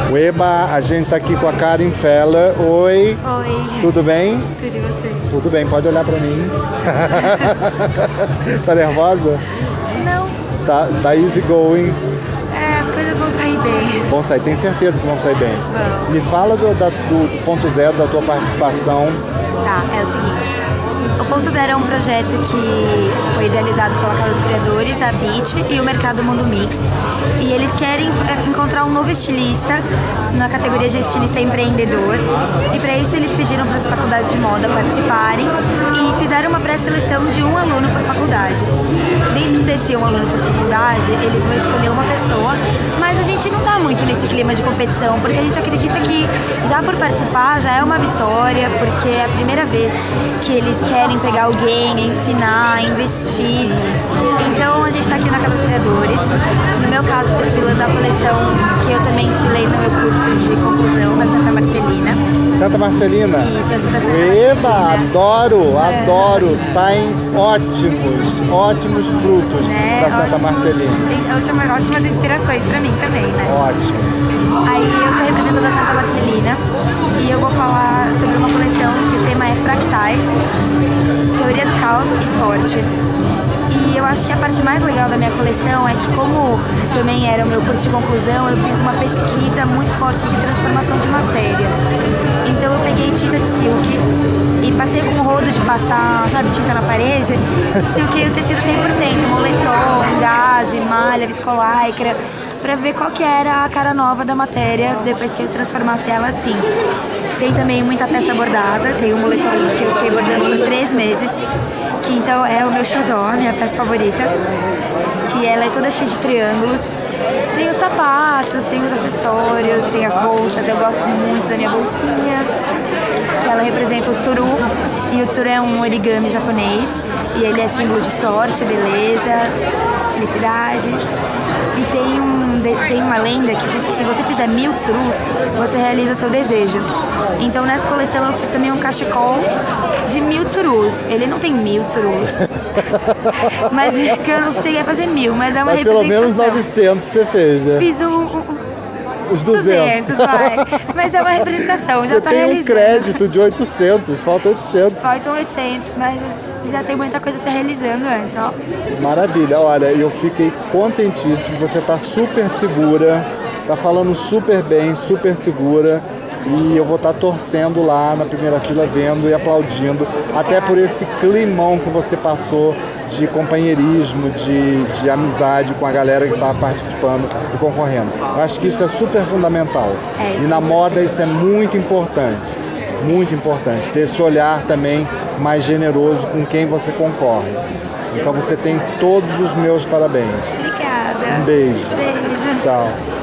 Eba, a gente tá aqui com a Karen Feller. Oi. Oi. Tudo bem? Tudo e você? Tudo bem, pode olhar pra mim. Tá nervosa? Não. Tá easy going. As coisas vão sair bem. Vão sair, tenho certeza que vão sair bem. Vão. Me fala do ponto zero, da tua participação. Tá, é o seguinte. O Ponto Zero é um projeto que foi idealizado pela Casa dos Criadores, a BIT e o Mercado Mundo Mix. E eles querem encontrar um novo estilista na categoria de estilista empreendedor. E para isso eles pediram para as faculdades de moda participarem e fizeram uma pré-seleção de um aluno por faculdade. Dentro desse um aluno por faculdade, eles vão escolher uma pessoa, mas a gente não tá muito nesse clima de competição, porque a gente acredita que já por participar já é uma vitória, porque é a primeira vez que eles querem pegar alguém, ensinar, investir. Então a gente está aqui na Casa dos Criadores. No meu caso, estou desfilando a coleção que eu também desfilei no meu curso de conclusão da Santa Marcelina. Santa Marcelina? Isso, eu sou da Santa Eba, Marcelina. adoro. Saem ótimos frutos da Santa Marcelina. Ótimas inspirações para mim também, né? Ótimo. Aí eu estou representando a Santa Marcelina e eu vou falar sobre uma coleção que o tema é fractais, teoria do caos e sorte. E eu acho que a parte mais legal da minha coleção é que, como também era o meu curso de conclusão, eu fiz uma pesquisa muito forte de transformação de matéria. Então eu peguei tinta de silk e passei com um rodo de passar, sabe, tinta na parede, e silkei o tecido 100%, moletom, gaze, malha, viscolaicra, pra ver qual que era a cara nova da matéria depois que eu transformasse ela assim. Tem também muita peça bordada, tem um moletom que eu fiquei bordando por 3 meses, que então é o meu xodó, minha peça favorita, que ela é toda cheia de triângulos. Tem os sapatos, tem os acessórios, tem as bolsas, eu gosto muito da minha bolsinha, que ela representa o tsuru, e o tsuru é um origami japonês, e ele é símbolo de sorte, beleza, felicidade. E tem uma lenda que diz que se você fizer 1000 tsurus, você realiza o seu desejo. Então nessa coleção eu fiz também um cachecol de 1000 tsurus. Ele não tem 1000 tsurus, mas que eu não cheguei a fazer 1000, mas é uma representação. Pelo menos 900 você fez, né? Fiz os 200 vai. Mas é uma representação, já você tá tem realizando. Um crédito de 800, falta 800. Faltam 800, mas já tem muita coisa se realizando antes, ó. Maravilha, olha, eu fiquei contentíssimo, você tá super segura, tá falando super bem, super segura. E eu vou estar torcendo lá na primeira fila, vendo e aplaudindo, até por esse climão que você passou de companheirismo, de amizade com a galera que está participando e concorrendo. Eu acho que isso é super fundamental. E na moda isso é muito importante, ter esse olhar também mais generoso com quem você concorre. Então você tem todos os meus parabéns. Obrigada. Um beijo. Beijos. Tchau.